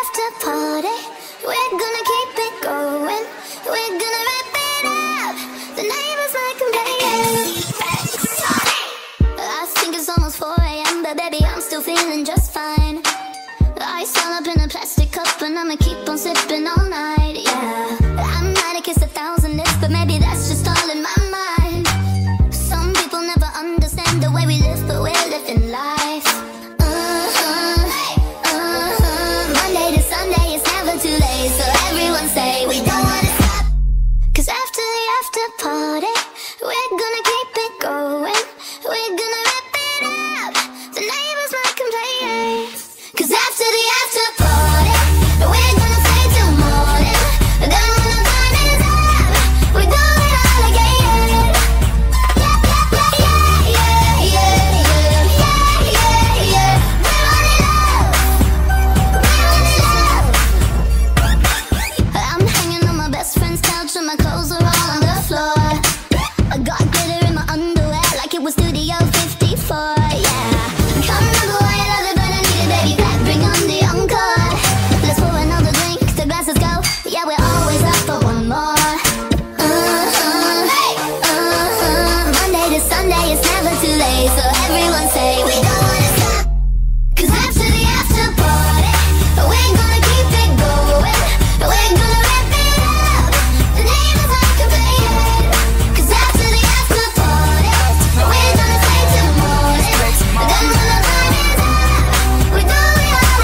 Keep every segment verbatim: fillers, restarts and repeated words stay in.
after party, we're gonna keep it going. We're gonna wrap it up. The neighbors might complain. I think it's almost four A M, but baby, I'm still feeling just fine. Ice all up in a plastic cup, and I'ma keep on sipping all night, yeah. I might have kissed a thousand lips, but maybe that's just all in my mind. Some people never understand the way we live, but we're living life. Uh-huh, uh-huh. Monday to Sunday, it's never too late, so everyone say we don't wanna stop. Cause after the after party, we're gonna keep it going. We're gonna wrap it up. The neighbors might complain. Cause after the after party, we're gonna stay till morning. Then when the time is up, we do it all again. Yeah, yeah, yeah, yeah, yeah, yeah, yeah, yeah. We're running love, we're running love. I'm hanging on my best friend's couch and my clothes are all on the floor. I got glitter in my underwear like it was Studio fifty-four, yeah. Can't remember why I love it, but I need it, baby. Back, bring on the encore. Let's pour another drink, the glasses go. Yeah, we're always up for one more. Uh-huh, uh-huh. Monday to Sunday, it's never too late, so everyone say we don't wanna stop. Cause after the after party, we're gonna keep it going. We're gonna wrap it up. The neighbors might complain. Cause after the after party, we're gonna stay till morning. Then when the time is up, we do it all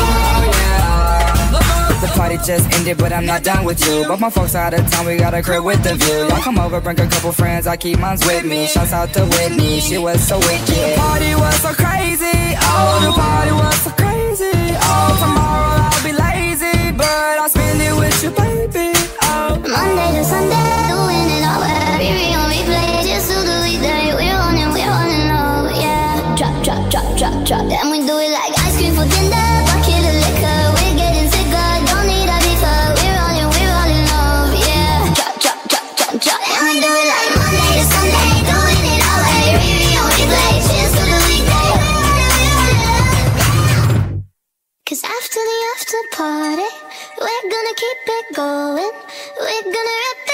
again. The party just ended, but I'm not done with you. But my folks out of town, we got a crib with the view. Y'all come over, bring a couple friends, I keep mines with me. Shouts out to Whitney, she was so wicked. The party was so crazy, oh, the party was so crazy. Oh, tomorrow I'll be lazy, but I'll spend it with you, baby. Oh, Monday to Sunday, doing it all. Baby on replay, just do the weekday. We're on it, we're on it low, yeah. Drop, drop, drop, drop, drop. And we do it like ice cream for dinner, bucket of liquor. We're getting sicker, don't need a reefer. We're on it, we're on it low, yeah. Drop, drop, drop, drop, drop. And we do it like Monday to Sunday, doing it all. Baby on replay, just do the weekday. We're on it, we're on it low. Cause after the after party, we're gonna keep it going. We're gonna rip it